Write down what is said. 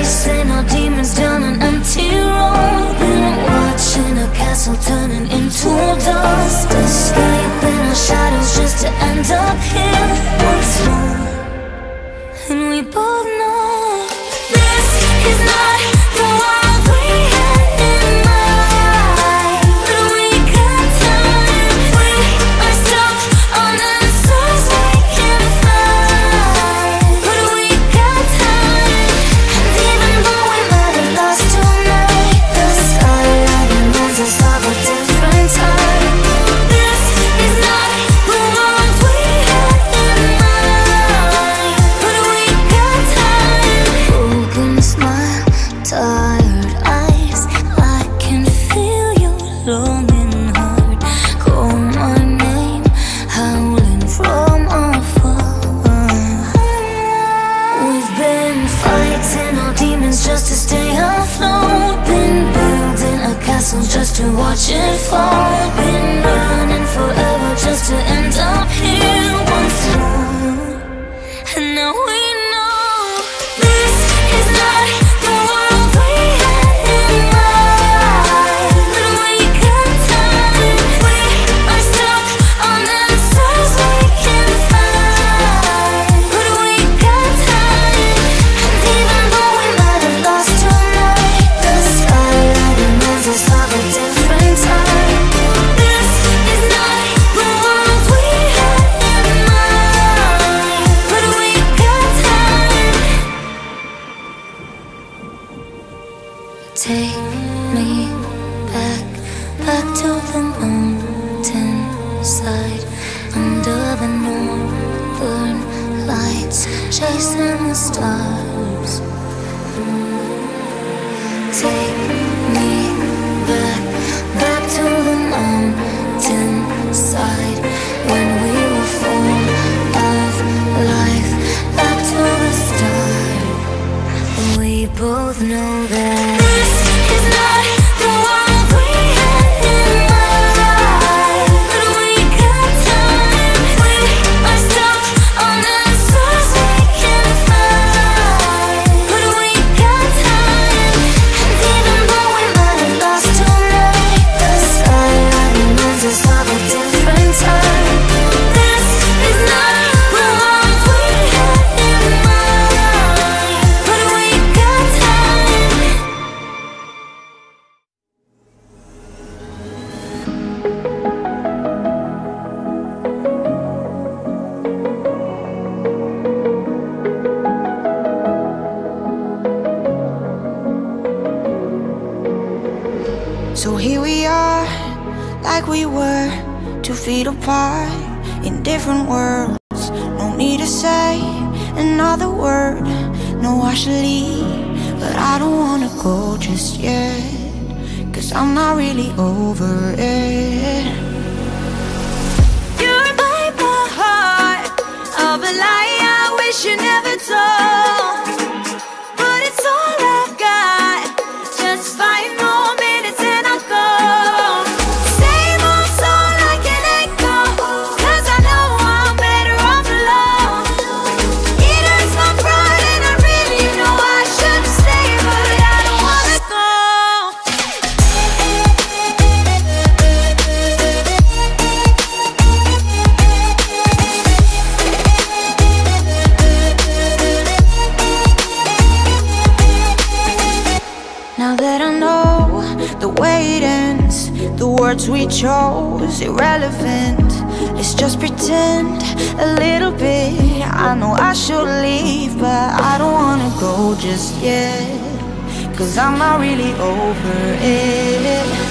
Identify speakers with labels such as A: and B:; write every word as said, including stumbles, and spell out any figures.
A: Facing our demons down an empty road. Been watching a castle turning into dust, escaping our shadows just to end up here once more. And we both know this is not the world we had in mind. But we got time, we are stuck on answers we can't find. But we got time, and even though we might have lost tonight, the skyline reminds us of a different time. This is not the world we had in mind. But we got time. Broken smile, tired eyes, I can feel your longing heart. Call my name, howling from afar. We've been fighting our demons just to stay afloat. Been building a castle just to watch it fall. Been running forever just to end up here once more. And now we know this is not the world we had in mind. But we got time, we are stuck on answers we can't find. But we got time, and even though we might have lost tonight, the skyline reminds us of a different time. This is not the world we had in mind. But we got time. Take me back, back to the mountain side, under the northern lights, chasing the stars. Take me back, back to the mountain side, when we were full of life, back to the start. We both know that this is not the world we had in mind. But we got time, we are stuck on answers we can't find. But we got time, and even though we might have lost tonight, the skyline reminds us of a different time. This is not the world we had in mind. But we got time.
B: So here we are, like we were, two feet apart, in different worlds. No need to say another word. No, I should leave, but I don't wanna go just yet, 'cause I'm not really over it. You break my heart of a lie I wish you never told. But it's all I've got, just five more minutes and I'll go. Same old song like an echo, 'cause I know I'm better off alone. It hurts my pride and I really know I should stay, but I don't wanna go. Now that I know the way it ends, the words we chose irrelevant. Let's just pretend a little bit. I know I should leave, but I don't wanna go just yet, 'cause I'm not really over it.